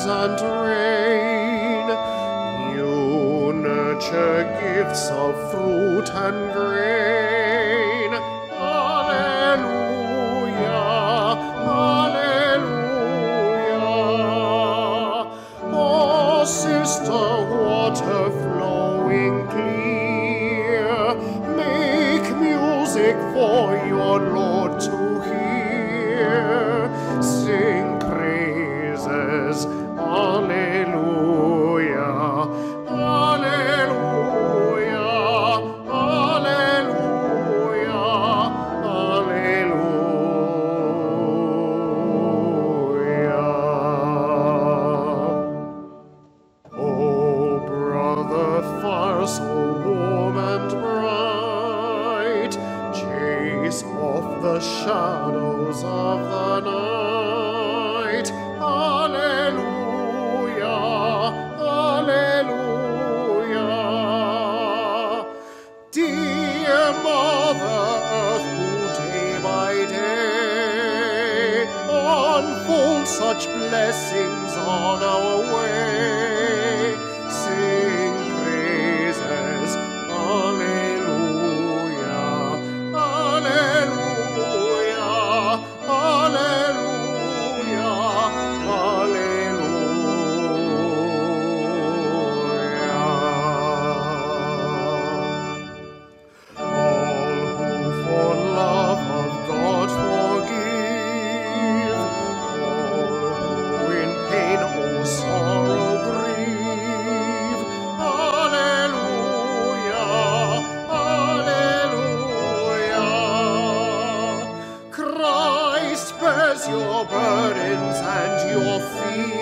and rain. You nurture gifts of fruit and grain. Alleluia, alleluia. Oh, sister, water flowing clear, make music for your Lord to hear. Sing praises, alleluia, alleluia, alleluia, alleluia. Oh, brother far so warm and bright, chase off the shadows of the night. Alleluia, alleluia. Dear Mother Earth, who day by day unfold such blessings on our way, sing praises, alleluia, alleluia, alleluia, alleluia. All who for love of God forgive, all who in pain or sorrow grieve, alleluia, alleluia. Christ bears your burdens and your fears.